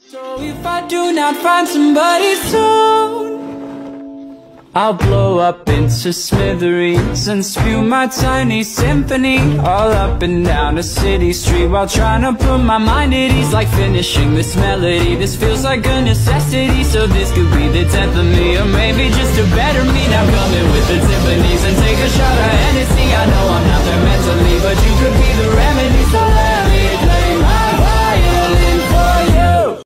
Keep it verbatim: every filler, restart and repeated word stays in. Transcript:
So if I do not find somebody soon, I'll blow up into smithereens and spew my tiny symphony all up and down a city street, while trying to put my mind at ease, like finishing this melody. This feels like a necessity, so this could be the tenth of me, or maybe just a better me. Now I'm coming with the timpanis and take a shot